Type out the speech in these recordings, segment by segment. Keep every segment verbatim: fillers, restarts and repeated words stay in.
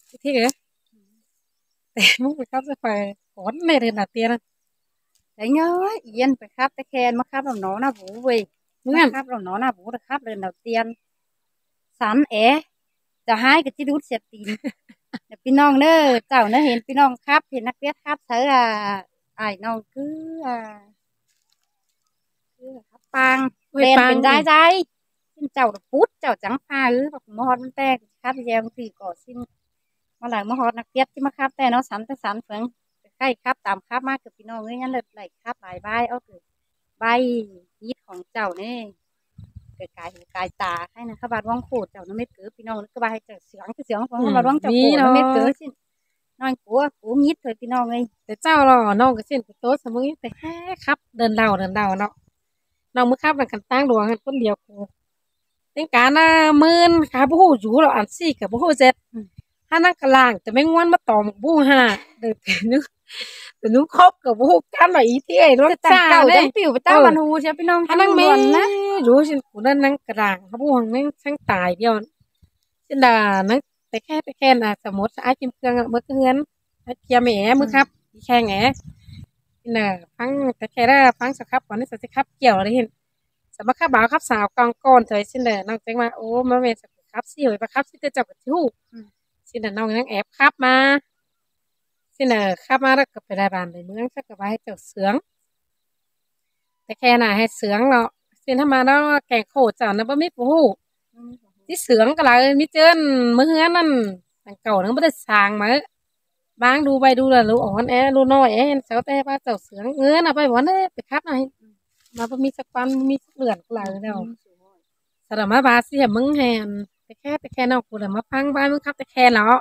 thế kìaแต่มึงไปครับจะไปขอนในเรือนหนาเตียนะแต่เงยเย็นไปครับแต่แคนมาครับเราหนอหน้าบูเว้ยมึงครับเราหนอหน้าบูนะครับเลยเราเตียนสันเอ๋จะให้กับจิดูดเสียตีนเดี๋ยวพี่น้องเนอเจ้าเนอเห็นพี่น้องครับเห็นนักเรียนครับเธออ่ะไอ้น้องคืออ่ะคือครับปังเรียนเป็นได้ใจสิ้นเจ้าพุทธเจ้าจังพาเออบอกมอดมันแตกครับแยมสี่ก่อสิ้นมาหลังมอดนักเรียนที่มาครับแต่เนาะสันแต่สันเฟืองใกล้ครับตามครับมากกับพี่น้องเอ้ยงั้นเลยไหลครับหลายใบเอาคือใบยีดของเจ้าเนี่ยเกิดกายหูกายตาให้นะขบาดว่องโคตรเจ้าน้ำเม็ดเกิดพี่น้องนึกว่าให้เจ้าเสียงคือเสียงของขบาดว่องเจ้าโคตรน้ำเม็ดเกิดสิน้อยกัวกูยิดเลยพี่น้องเลยแต่เจ้าหรอน้องก็เส้นโต๊ะสมุยแต่แค่ครับเดินเดาเดินเดาเนาะน้องมือครับมันกันตั้งดวงกันคนเดียวกูเป็นการน่ะมื่นขาบู้อยู่เราอันซี่กับบู้เจ็ดถ้านั่งกลางแต่ไม่ง้วนมาต่อมบู้ห้าเดินแต่นึกแต่นึกครบกับบู้กันหน่อยอีที่ไอ้รถจ้าเก่าจังปิวไปตั้งบันหูใช่พี่น้องถ้านั่งไม่นะรู้ฉันกูนั่นนั่งกลางเขาบู้หังนั่งช่างตายเดียวฉันด่านั่งแต่แค่แต่แค่น่ะสมมติไอ้กิมเครื่องเมื่อเฮือนไอ้เกียร์แหมมือครับแค่แหงน่ะฟังแต่แค่ได้ฟังสักครับก่อนนี่สักครับเกี่ยวอะไรเห็นสมมติครับบ่าวครับสาวกองก้อนเถยสินเด้น้องแจ้งมาโอ้มาเวสักครับสิเฮ้ยประครับสิจะจับกับทู่สินเด้น้องนั่งแอบครับมาสินเด้ครับมาแล้วก็ไปได้บ้านในเมืองสักกับว่าให้เจ้าเสืองแต่แค่น่ะให้เสืองเนาะสินทำมาแล้วแกงโคเจ้านะบ่มีผู้ที่เสืองก็เลยมีเจิ้นมื้อเฮือนนั่นตั้งเก่านั่งบ่ได้สร้างมาบางดูไปดูแลรู้อ่อนแอรู้น้อยแอเห็นเสาแต่ว่าเจ้าเสืองเงินเอาไปบ่ได้ไปครับหน่อยมาบ่มีสักปันมีสักเหลือนกูหลายแล้วสารมาบาสิมึงแฮนแต่แค่แต่แค่นอกกูน่ะมาพังบ้านมึงครับแต่แค่เนาะ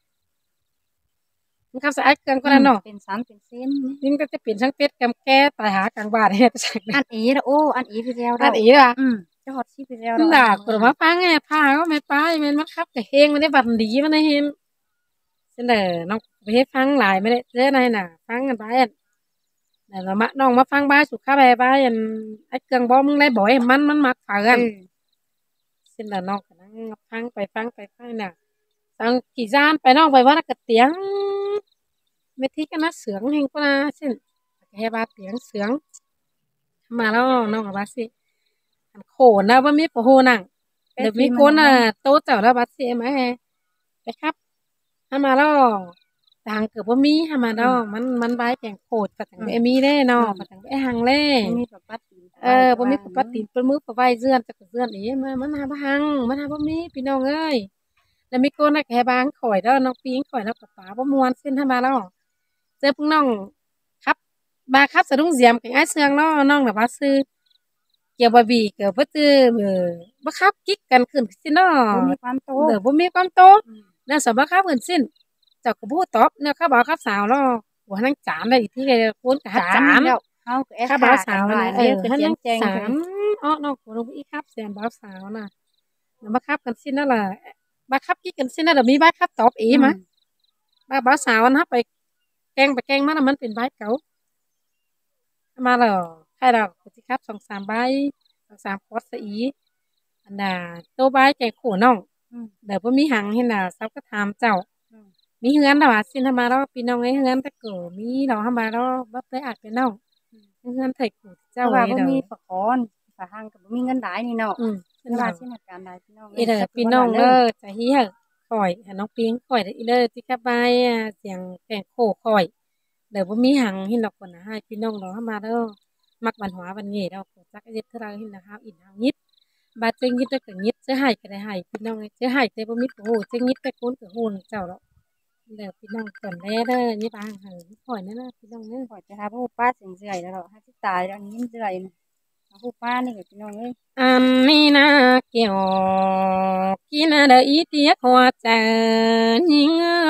มึงครับสะอาดเกินกว่านั้นเนาะเป็นสันเป็นเส้นนี่ก็จะเปลี่ยนช่างเป็ดกำแก้ตายหากลางบ้านเฮ็ดจังอันอีละโอ้อันอีไปแล้วอันอีล่ะอืมจะฮอดสิไปแล้วด่ากูมาพังไงพาก็ไม่ไปแม่นมาครับแต่เฮงมันได้บัดดีมันได้เห็นเสนอน้องไปให้ฟังหลายไม่ได้เจอไหนน่ะฟังกันไปอ่ะแต่เรามาน้องมาฟังบ้านสุขาไปบ้านไอ้เครื่องบ่มึงได้บ่อยมันมันมักฝากันเสนอน้องก็นั่งฟังไปฟังไปฟังน่ะฟังกี่จานไปน้องไปว่ากระเตียงไม่ที่กันนะเสืองเฮงก็นะเช่นแค่บาเตียงเสืองมาแล้วน้องกับบ้าสิโขนนะว่ามีปะโหนังเดี๋ยวมีคนอ่ะโตเจ้าแล้วบ้าสิไหมไปครับถ้ามาแล้วต่างเกือบว่ามีถ้ามาแล้วมันมันใบแกงโคตรปัจจังเอมีได้เนาะปัจจังไอหังเล่มีปะปัดตีนเออบ่มีปะปัดตีนเป็นมือปะใบเยื่อนจากเยื่อนนี่มันมันหาบ่หังมันหาบ่มีพี่น้องเอ้ยแล้วมีคนน่ะแค่บางข่อยเด้อน้องปิงข่อยแล้วกับป๋าบ่ม่วนเส้นถ้ามาแล้วเจอพวกน้องครับบาครับสะดุ้งเสียมกับไอ้เสืองเนาะน้องน่ะว่าซื้อเกี่ยวบ่บีเกี่ยวบ่ตื้อเออบ่ครับกิ๊กกันขึ้นสิเนาะบ่มีความโตเด้อบ่มีความโตแล้วสำบ่ครับเพิ่นสิ้นเจ้าก็บ่ตอบเนี่ยเขาบอกครับสาวเนาะบ่นั่งจามได้อีกที่คนก็จามแล้วเฮาก็แอข้าบ่าวสาวน่ะเออท่านนั่งแจ้งอ้อน้องคนอีครับแซมบ่าวสาวน่ะแล้วมาครับกันสิ้นนั่นล่ะบ่ครับกิ๊กกันสิ้นนั่นล่ะมีบ่ครับตอบอีมาบ่บ่าวสาวนะไปแกงไปแกงมาแล้วมันเป็นใบเก่ามาแล้วใครดอกสิครับสองสามใบสองสามพอดซะอีอันน่ะโตใบแกงโขน้องเดี๋ยวบ่มีหังเห็นน่ะซับก็ถามเจ้ามีเฮือนดอกสินทมาแล้วพี่น้องไอ้เฮือนตะโกมีดอกทำมาแล้วบ่ได้อาจเป็นน้องเฮือนไทยกูเจ้าว่าบ่มีปะคอนฝาหังก็บ่มีเงินหลายนี่เนาะอือว่าสิเหตุการณ์ใดพี่น้องอีเด้อพี่น้องเด้อจะเฮียข่อยให้น้องปิงข่อยอีเด้อที่กะบายเสียงแป้งโคข่อยเดี๋ยวบ่มีหังเห็นดอกคนน่ะให้พี่น้องดอกทำมาเด้อมักบันหัวบันเง่ดอกจักเฮ็ดเท่าไรเห็นนะครับอินเฮายิดบาดเจงิดก็ยิดจะให้ก็ได้ให้พี่น้องจะให้แต่บ่มีโอ้เจงิดไปคนก็โหนเจ้าดอกเดี๋ยวพี่น้องก่อนแน่เด้อนี่บางหันข่อยนั่นน่ะพี่น้องเด้อข่อยจะหาผู้ป้าสิงเสื่อยแล้วดอกหาสิตายแล้วนี้เสื่อยนะผู้ป้านี่ก็พี่น้องเอ้ยอันนี้นะเกี่ยวกินอะไรอีเตียหัวใจยิง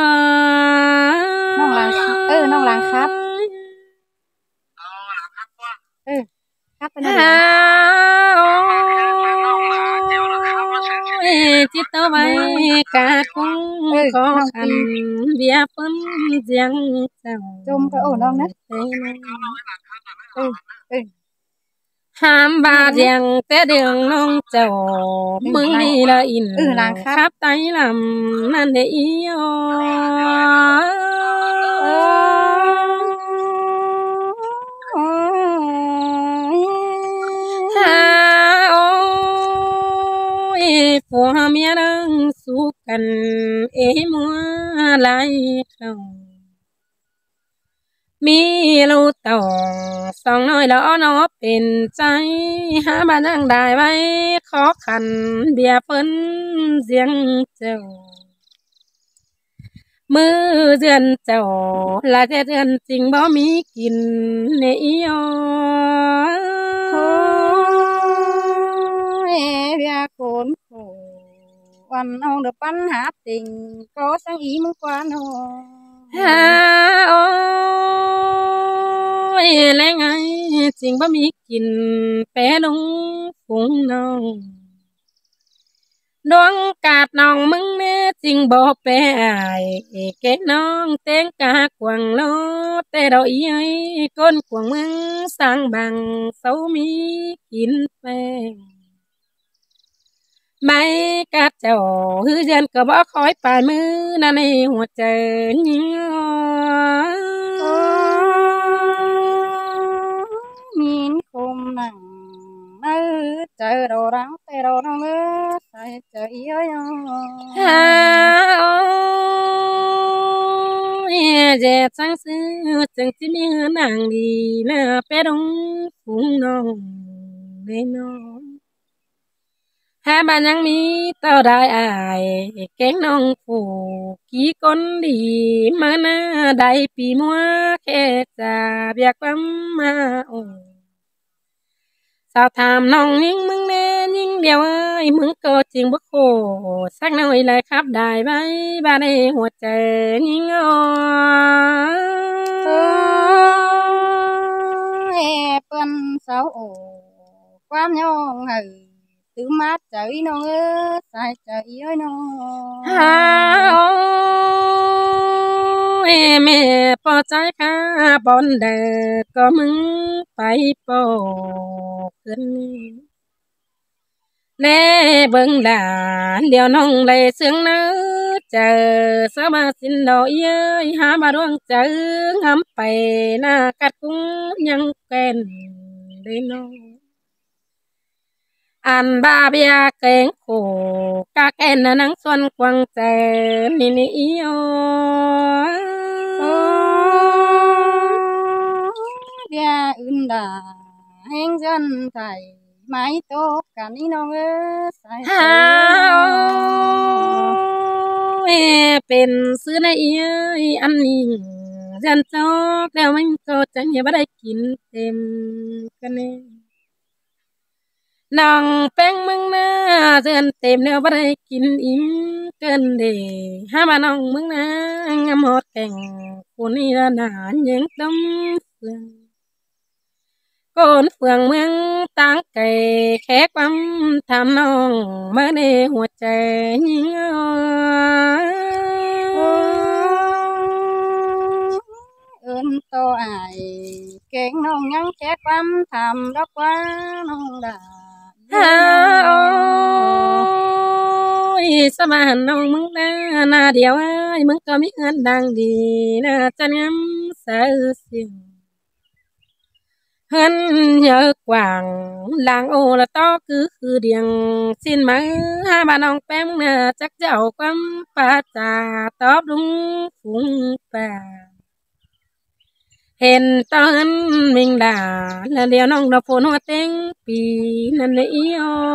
น้องหลังเออน้องหลังครับเออครับเป็นอะไรจิตเอาไว้กาดกุ้งขอขันเบียเปิ้นเสียงเจ้าจมไปโอ้น้องนะเออเออห้ามบาดยังแต่เดืองน้องเจ้ามึงนี่ละอินเออหลังครับไตลำนั่นเด้อีโอผัวเมียนั่งสู้กันเอ้มัวไหลเข้ามีลูกเต่าสองน้อยแล้วน้อเป็นใจหาบ้านนั่งได้ไว้ขอขันเบียเพิ่นเสียงเจ้ามือเดือนเจ้าลาเดือนจริงบ่มีกินเนอีอโอ้ยเบียโคนโขวันเอาเดปัญหาติงก็สังอีมึงกว่าน้อฮาโอ้ยแล้วไงจริงบ่มีกินแปลงฝูงน้องดวงกาดน้องมึงแน่จริงบ่แปรอายแกน้องเต้งกากวางโลแต่ดอกอีไอ้ก้นกวางมึงสร้างบังเสามีกินแป้งไม่กาดเจ้าฮือเดือนก็บ่คอยปลายมือนั่นในหัวใจยิ่งมีนคมหนังเออเจอเรารังแต่เราน้องเออใส่ใจเยอะฮาโอ้ยเจ็บจังซื้อจังสิมีเฮือนางดีนะเปดงฝูงน้องในน้องหาบ้านยังมีเต่าได้อายแกงน้องผู้กี่คนดีมาหน้าได้ปีมัวแค่จะเบียกปั๊มมาโอ้สาวถามน้องยิ่งมึงแน่ยิ่งเดียวเอ้ยมึงก็จริงบ่โคสักหน่อยเลยครับได้ไหมบ้านในหัวใจยิ่งอ๋อเออเปิ้นสาวโอ้ความยองเออtừ mát trời nó ơ sai trời ơi nó ha ôi mẹ bỏ trái cá bón đờ có mừng phải bỏขึ้นแน่เบิ่งหลานเดี๋ยวน้องเลยเสียงน้าเจอสมาสินดอกเย้ยหามาดวงเจองำไปหน้ากัดกุ้งยังแก่นได้น้องอันบาเบียเก่งโขกาแก่นนังส่วนกวางเจนี่นี่อีโอเบียอื่นด่าแห้งจนไทยไม้โตกันนี่น้องเอ้ใส่ฮาเอเป็นซื้อในเอ้ยอันนี้จันจอกแล้วมันก็จังอย่าบ่ได้กินเต็มกันแน่น้องแป้งมึงนะเดือนเต็มแล้วบ่ได้กินอิ่มเกินเดหามาน้องมึงนะงามฮอดแก่งคนนี้ละนานยังต้มเฟืองก้นเฟืองเมืองต่างไก่แขกปั๊มทำน้องเมื่อในหัวใจยิ่งเอิ้นโตอายเก่งน้องยังแขกปั๊มทำดอกว่าน้องด่าฮาโอ้ยสมานน้องมึงนะนาเดียวไอ้มึงก็มีเงินดังดีนะจันยำเสือเสียงเฮินเยอะกว่างลางโอละต้อคือคือเดียงสิ้นมาหาบ้านน้องแป้งนะจักเจ้าความป้าจ่าตอบดุงฟุ้งป่าเห็นตอนมิงดาแล้วเดียวน้องดอกฝนหัวเต็งปีนั่นเลยอีอ๋อ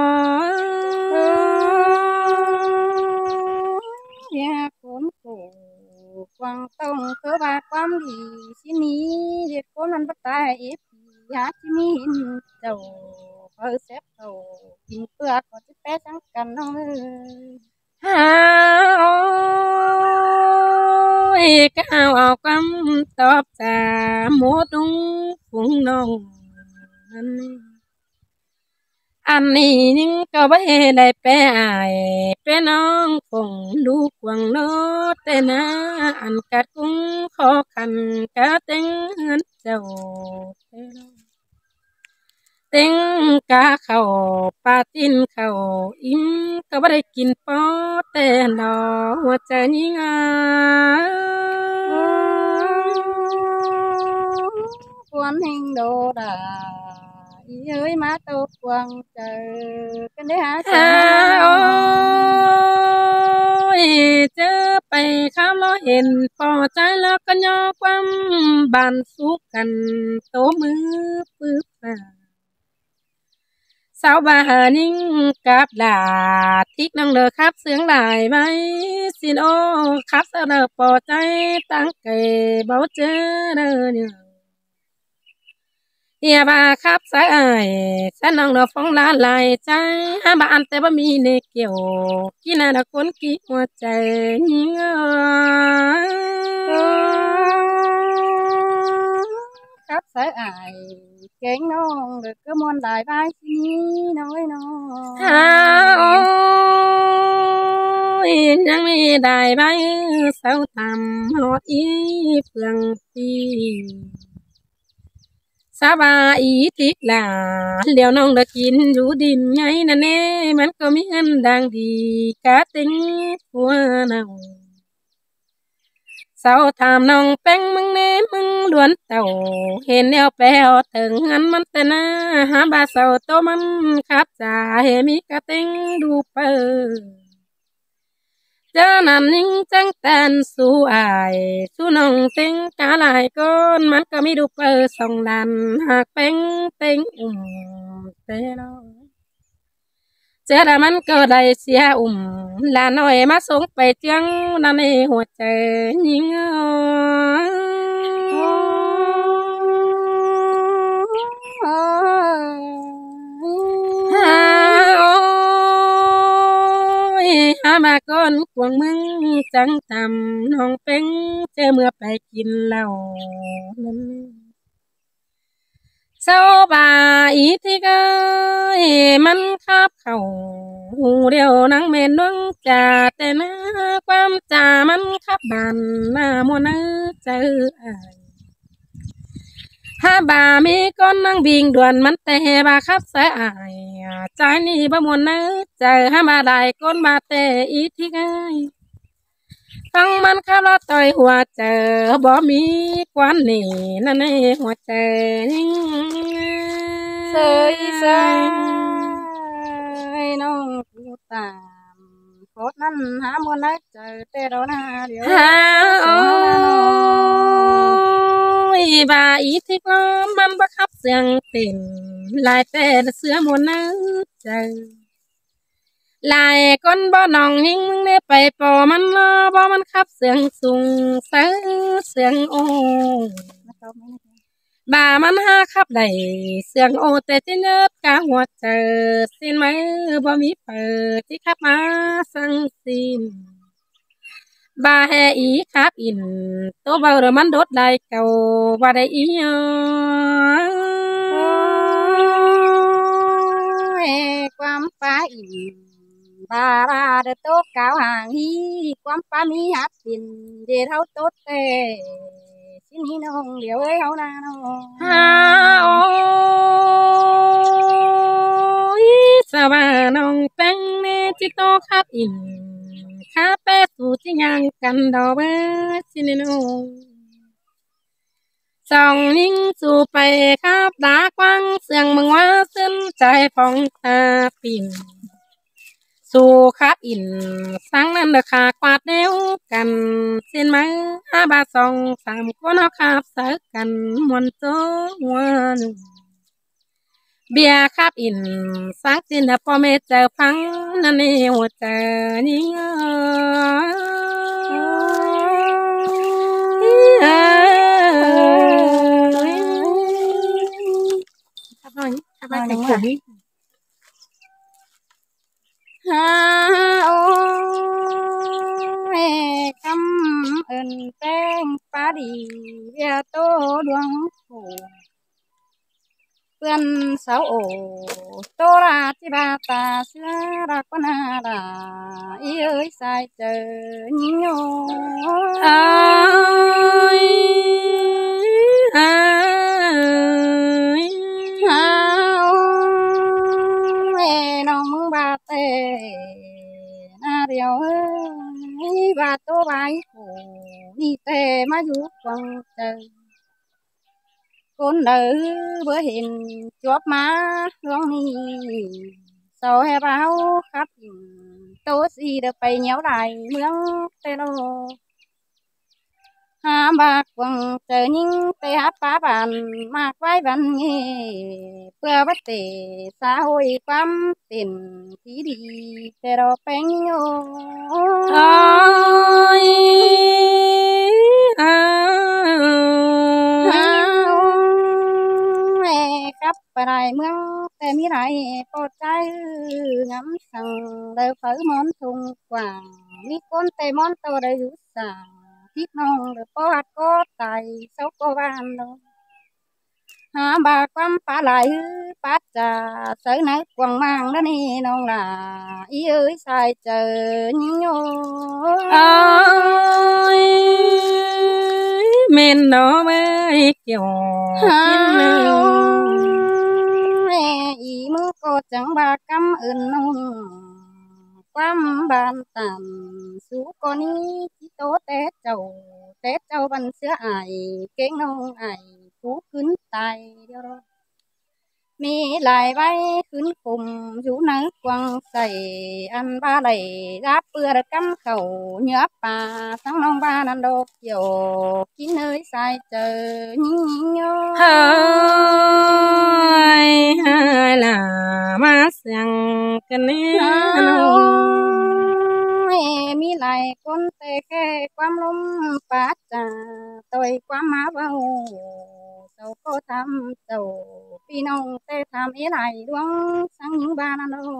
อยากคนโกกวางต้องเคือบาความดีสินี้เด็กคนมันบ่ตายเอฟอยากสิมีหินเจ้าเพิ่นเซ็บเจ้ากินเปลือกก็สิแปะจังกันน้องเอ้ยฮาโอ้ยก้าวเอาคำตอบจากหมูดุงฟุ้งน้องนั่นนี่อันนี้ยิ่งก็ไม่ได้แปลอายแปลน้องคงดูกวางโนแต่นาอันกัดกุ้งขอขันกะเต็งเฮือนเจ้าเต็งกะเข้าปาตินเข้าอิ่มก็ไม่ได้กินปอแต่ดอกหัวใจยิ่งอ่ะควรแห่งโดดาเอ้ยมาตกวางเจอกันได้หาหาโอ้ยเจอไปข้ามล้อเห็นพอใจแล้วก็ยอความบานสุกกันโตมือปึ๊บมาสาวบาหานิ่งกับดาทิกน้องเด้อครับเสียงหลายไหมสินโอครับเสนอพอใจตั้งเกเบาเจอเด้อเนี่ยเฮียบาครับสายเอ่ยฉันน้องเด้อฟองลาลายใจห้าบานแต่บ่มีในเกี่ยวกินน่ะคนกี่หัวใจยิงเอ้ยครับสายอายเก่งน้องเด็กก็มวนหลายใบทีนี้น้อยน้อหาโอ้ยยังไม่ได้ใบเสาทำหอดอีเฟืองปีสบายอีติกหลาเดี๋ยวน้องได้กินอยู่ดินไงนั่นเน่มันก็มีเงินดังดีกะติงหัวน้องเสาถามน้องแป้งมึงเน่มึงล้วนเต่าเห็นแล้วแปลวถึงงันมันแต่หน้าหาบาเสาโตมันครับจ่าเฮมีกะติงดูเปอเจอนั่นนิ่งจังแตนสู้อายสู้น้องเต็งกาลายก้นมันก็มีดูเปอสองดันหากเป็งเต็งอุ่มเตลอเจอแล้วมันก็ได้เสียอุ่มลาน้อยมาส่งไปเจียงนั่นในหัวใจยิงฮาโอ้ยหามาก่อนควงมึงจังทำน้องเป็งเจอเมื่อไปกินเหล้านั้น เศร้าบาอีที่กายมันคับเข้าหูเดียวนังเมนดวงจ่าแต่หน้าความจ่ามันคับบานหน้ามัวเนื้อเจออายถ้าบามีก้อนนังบิงด่วนมันแต่บาคับสายอายใจนี่บ่มัวเนื้อเจอถ้าบาได้ก้นบาแต่อีที่กายฟังมันขับรถต่อยหัวเจอบ่มีควันนี่นั่นในหัวใจเสยเสยน้องผู้ตามโคตรนั้นหามวนได้เจอแต่เราหน้าเดียวฮาโอ้ยบาอีที่กลอนมันบังคับเสียงเต้นลายแต่เสือมวนนั้นเจอลายก้นบ่น้องยิงได้ไปปอมันลอบ่มันขับเสียงสูงเสือเสียงโอบามันหาขับได้เสียงโอแต่ที่เนิบกะหัวเจอสิ้นไหมบ่มีเปิดที่ขับมาสั่งสิ้นบาแฮอีครับอินตัวเบาเรมันโดดได้เก่าบาได้อีเนาะความฟ้าอินบาบาเดโตกาวห่างฮีความฟ้ามีหัดสินเดเท่าโตเตสินี่น้องเดี๋ยวเอ้ยเฮานาน้องฮาโอ้ยสบาน้องแป้งเนจิโตครับอินข้าแปะสู่ที่ยังกันดอกเบสินโนสองนิ่งสู่ไปครับดากวังเสียงมึงว่าเส้นใจฟองตาปิ่นสู่ครับอินสังนั้นเดขากวาดเดียวกันเส้นไหมห้าบาทสองสามคนเอาคาบสักกันมวนโจวันเบียครับอินสังสินพ่อแม่เจอพังนั่นเองหัวใจนิ่งครับน้อยครับน้อยแต่ผมฮาโอ้คำเอินแป้งปาดีเบียโตดวงโผเพื่อนสาวโอโตราจิบาตาเสือรักปนาดาอีเอ้ยสายเจอนิโยอ้ายอ้ายฮาโอ้น้องมึงบาเตนาเดียวเอ้ยบาโตใบโหนี่เตมาอยู่ฟังเจอโค côn đời bữa hiện chóp má luông ni sau hè báo khắp tôi gì được bay nhéo đài mướn tê lô hà bạc quăng chờ những tê hát phá bàn mạc vai văn nghe bữa bắt tê xã hội quắm tiền tí đi tê đô bánh nhô ơi khắp bài đại mương tê mi đại có trái ngắm sằng đời phở món thùng quảng mi con tê món tàu đầy rú sàng thịt nông được có hạt có tài sấu có van đâu hà bà quăm phá lại phá trà sới nấy quăng mang đó nè nông là ý ơi sai chờ nhô ơi men nó mới kiểu ý mưa cô chẳng bà cắm ơn nông quăm bàn tàn sú con ní chỉ tố tết trầu tết trầu bằng sữa ải kén nông ải phú cứng tài điều đó mi lại bay khứng cùng rú nắng quăng sầy ăn ba lầy gáp bưa được cắm khẩu nhớ bà sáng nông ba năm đô kiểu chín nơi sai chờ nhinh nhô hai hai là má sang cái này mi lại con tê khe quam lông bát trà tôi quam má bao sầu cô tham sầu phi nông tê tham ý lại đuông sang những ba năm đâu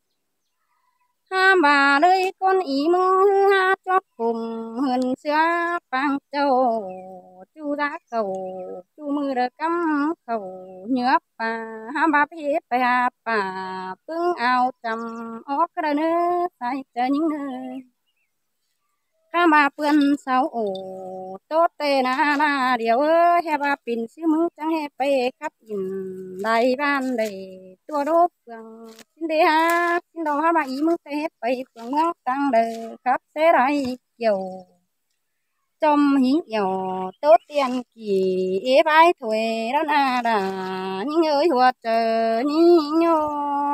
ha bà ơi con ý mơ ha cho cùng hơn xưa bang châu chu đã cầu chu mưa đã cắm cầu nhớ bà ha bà biết bà bà bưng ao trầm ó cái nữa phải chờ những nơi ca mà bươn sao ổ tốt tê na na điều ơi he ba pin sư mưng chẳng he pe khắp in đại ban đầy tua đốt phường xin đi ha xin đồ ha ba ý mưng tê hết pe phường ngóc tăng đời khắp thế đại kiểu trong những kiểu tốt tiền kỳ ế bái thuê đó na đà những ơi hoạt chờ những nhô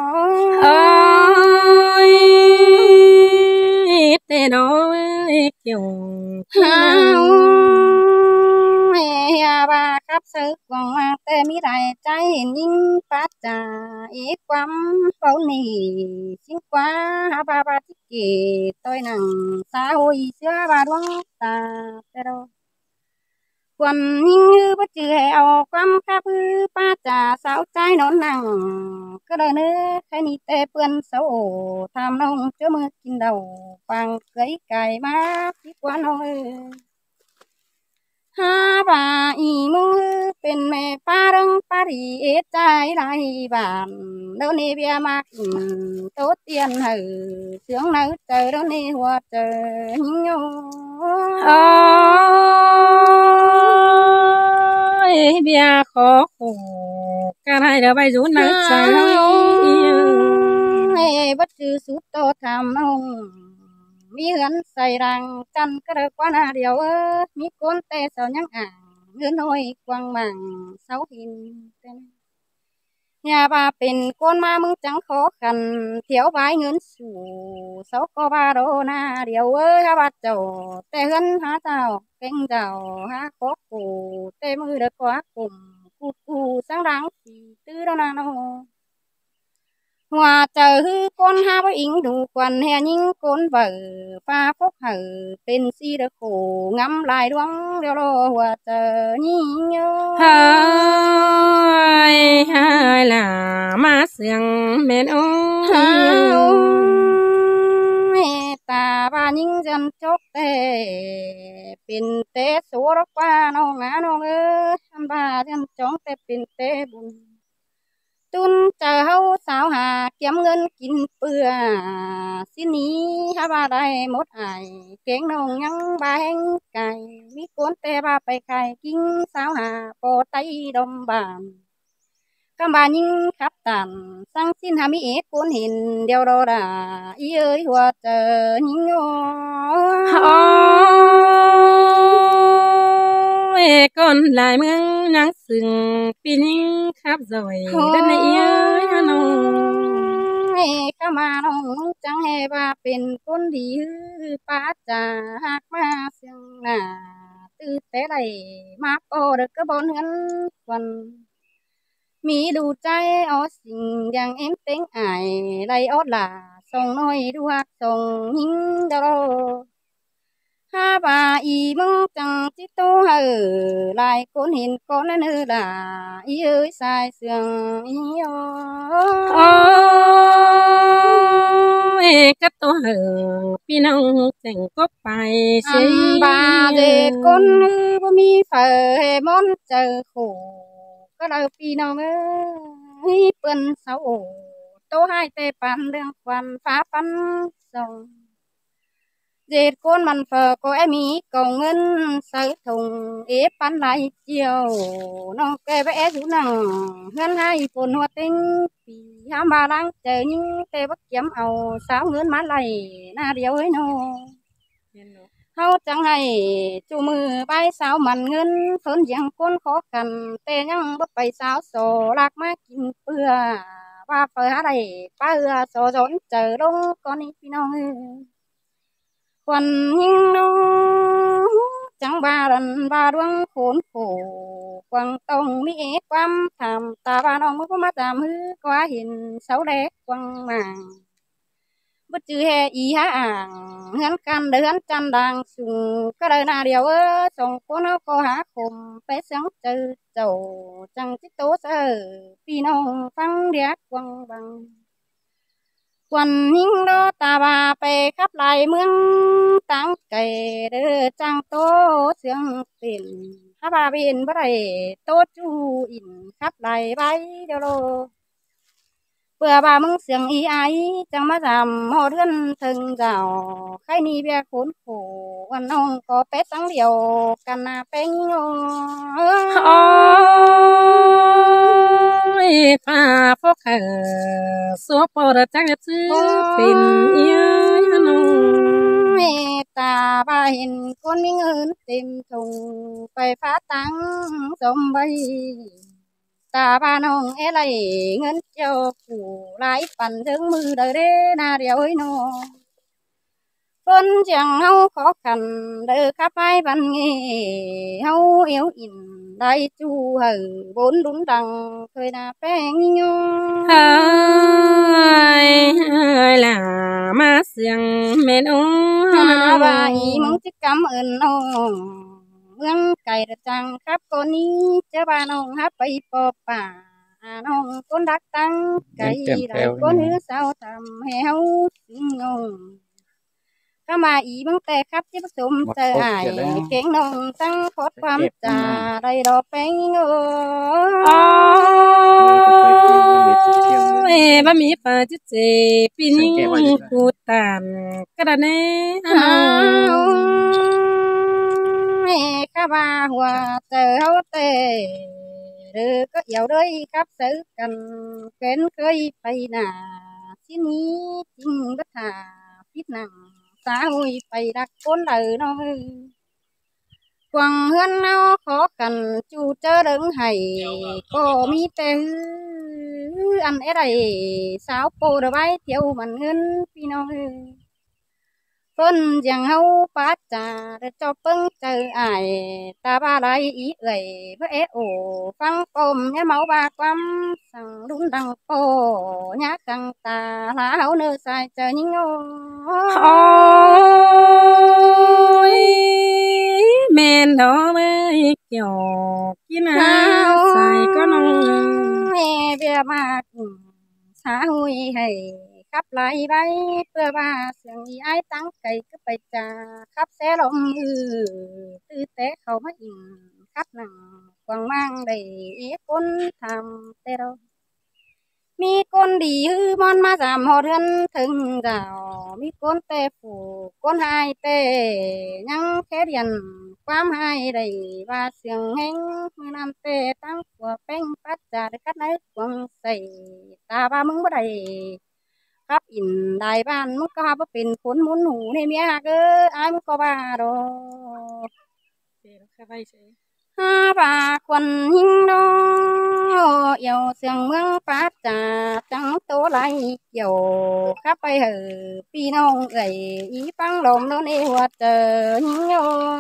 ơi tê đó kiểu hè ba khắp sức còn mà tê mi đại trái những phát trà ý quắm bao nì xin quá ha ba ba thích kì tôi nằng xã hội xưa ba đúng ta tê đâu quần như bất chữ hẹo quắm khắp ba trà sáu trái nón nằng cái đời nữa khai ni tê bươn xấu ổ tham nông chớ mưa kinh đầu bằng giấy cài má thích quá nôi ha bà ý mơเป็นแม่ป้าเริงป้าดีเอใจไรบ้านเดี๋ยวนี้เบียมากโตเตียนหือเสียงไหนเจอเดี๋ยวนี้หัวเจอหิ้งโย่เอ้ยเบียขอขู่การให้เดี๋ยวไปจูนนักใจเฮ้บัดจือสุดโตทำนงมีเหือนใส่รังจันก็เด็กว่านาเดียวเออมีก้นเตะเสายังอ่างเงินห้อยกวางมังเสาหินnhà bàเป็นคนมามึงจังขอกันเที่ยวบายเงินสู่เสาก็บาโดนาเดียวเอ้ยฮาบาเจ้าแต่เงินหาเจ้าเก่งเจ้าหาขอกูแต่มือเด็กกว่ากุ่มกูกูสังรังสีตื้อแล้วนาโนhòa chờ hư con ha với ính đủ quần hè những con vợ pha phúc hở tên si được khổ ngắm lại đoán đeo đô hòa chờ nhìn nhớ hai hai là má sương men ô ta ba những dân chốt tê pin tê số đó qua nó ngã nó ơ ba dân chóng tê pin tê bùnตุนเจอเฮาสาวหาเก็บเงินกินเปื่อสินี้ฮาบาได้หมดอายเก่งน้องยังบาแห้งไก่มีก้นแต่บาไปไข่กินสาวหาปอไตดมบานกำบายิงขับตันสังสินหามีเอกก้นเห็นเดียวดอดาอีเอ้ยหัวเจอยิงโง่เอก้นลายเมืองยังซึ่งปีนี้ครับจอยโอ้เดินในเอ้ยฮะน้องยก็มาน้องจังให้ว่าเป็นคนดีฮือป้าจ๋าหักมาเสียงหน้าตื้อแต่ไรมาโปเด็กก็บนเฮือนควันมีดูใจอ๋อสิ่งอย่างเอ็มเต็งอายไรออดล่ะส่งน้อยดูฮักส่งหิงดอฮาบาอีมึงจังจิตโตเฮอลายคนเห็นคนนั้นเออล่ะอีเอ้ยสายเสียงอีอ๋อโอ้ยก็ตัวเหอะพี่น้องแต่งก็ไปอัเสีนบาเจก้นบ่มีเฟอมอนเจอขู่ก็เราพี่น้องเอ้ยเปิ้นเสาโอโตให้แต่ปันเรื่องควันฟ้าปันส่งเจ็ดคนมันเฟอก็ไอมีกองเงินใส่ถุงเอปันไหลเจียวน้องแกไปแออยู่นั่งเฮือนให้ฝนหัวติ้งปีห้ามบาลังเจอยิ่งแต่บักเกียมเอาสาวเงินมาไหลหน้าเดียวเฮ้ยน้อง เฮาจังให้จูมือไปสาวมันเงินเพิ่นยังคนขอกันแต่ยังบ่ไปสาวโสลักมากินเปื่อว่าเฟออะไรป้าเอือโสจนเจอลงก่อนนี้พี่น้องเอ้ยควันยิงน้องจังบารันบาดวงโขนโขกวางต้องมีความทำตาบาน้องมือมาตามมือกว่าเห็นเสาแดกกวางมา bất chư he ý ha ảng hắn can đời hắn chăn đàng sùng cái đời nào điều ơ chồng cô nó có há khom bé sáng chơi chầu chẳng chích tố sơ vì nó phăng điác quăng bằng quần hình đó ta bà bè khắp lại mương tăng cày đơ trang tố sương tiền ha bà bên bất đầy tố chu in khắp lại bay điều lô เพื่อบามึงเสียงอีไอจังมาจำหอเดือนถึงเจ้าใครนี่เบียคนโขวันน้องก็เป็ดตั้งเดียวกันนาเป็งโอโอ้ยฟ้าพวกเออสัวปอดจังจะซื้อเป็นเอ้ยฮะน้องตาบาเห็นคนมีเงินเต็มถุงไปฟ้าตังสมใบตาบาน้องเอไรเงินเจ้าผู้หลายปั่นถึงมือเด้อเด้นาเดียวเอ้ยน้อง คนจังเฮาขอกันเด้อครับไปบันเงเฮาเอวอินได้จูเฮอ bốn đúng đằng thời na beng nhô เฮ้ยเฮ้ยล่ะมาเสียงแม่น้อง ha baอีมึงจะกำเอินน้องเมืองไก่ระจังครับคนนี้เจ้าบ้านน้องฮับไปปอป่าน้องคนดักตั้งไก่ได้คนหือสาวทำให้เฮาสิงง ก็มาอีบังแต่ครับที่ผสมเจอไอ้เก่งน้องตั้งโคตรความจ่าได้ดอกแป้งเงอโอ้ยบะหมี่ปลาจิเจปีนี้กูตามกระเน่ฮะน้องแม่ข้าบาหัวเจอเฮาเตหรือก็เอี่ยวด้วยครับซื้อกันเป็นเคยไปหน้าที่นี้จริงบัดหาพิษหนังสาหุยไปดักคนเด้อน้อง กวางเฮือนเอาขอกันจูเจอเดิงให้ก็มีแต่อันอะไรสาวโประไว้เที่ยวมันเงินพี่น้องเพิ่นยังเฮาปาจาได้เจ้าเปิ้งเจออ้ายตาบาไหลอีเอ่ยเพื่อเอโอฟังปมยะเมาบาความสั่งรุนดังโปยะกังตาลาเฮาเนื้อใส่เจอยิงโอโอ้ยแม่นดอกไม้เกี่ยวกินอาใส่ก็น้องแม่เบียมากสาหุยให้ขับไหลไปเพื่อว่าเสียงอีไอ้ตั้งไก่ก็ไปจ่าขับเสลมอือตื้อแต่เขามาอิงขับหนังกวางมั่งได้คนทำแต่เรา มีคนดีฮือมอนมาสามหอเดือนถึงเจ้ามีคนแต่ผูกคนหายแต่ยังแค่เรียนความหายได้ว่าเสียงแห้งมือนำแต่ตั้งหัวแป้งปัดจ่าได้กัดในกวางใส่ตาบ้ามึงบ่ได้ครับอินได้บ้านมึงก็หาว่าเป็นคนมุนหูในเมียเก้ออายมึงก็บ้าดอกเดี๋ยวแค่ไปเฉย ha bà quần hình đó yêu sương mương phát trà trắng tố lại chiều khắp bay hở pi nông gầy ý phăng lồng nó nê hoạt trời nhau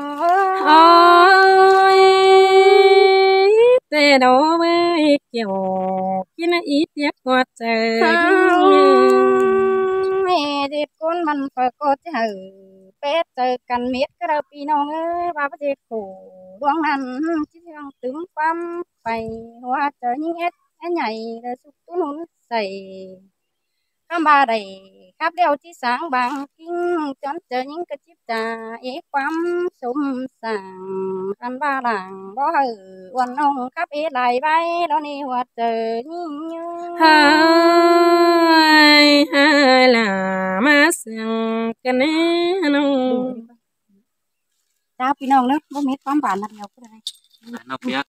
ôi tê đâu với kiểu kia nó ít tiếc hoạt trời mẹ đẹp con mình phải có chứ hở bé trời cần miết cái đầu pi nông ơi bà bắt đẹp khổ đoan năn chứ thằng tướng quăm phải hoa trời những ép nhảy rồi sụp tú nún dày cam ba đầy khắp đeo chỉ sáng bằng kinh chón chờ những cái chiếc trà ế quắm sum sàng ăn ba làng bó hử quần ông khắp ế lại bay đó ni hoạt trời như hai hai là má sừng cái này nó Chào pinong nữa, bố mẹ con bạn nào cái này. nó biết